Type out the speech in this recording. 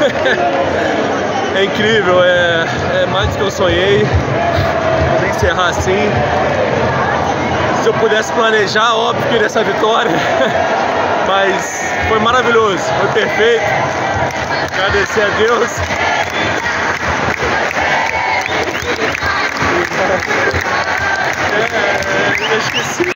É incrível, é mais do que eu sonhei. Vou encerrar assim. Se eu pudesse planejar, óbvio que queria essa vitória. Mas foi maravilhoso, foi perfeito. Agradecer a Deus.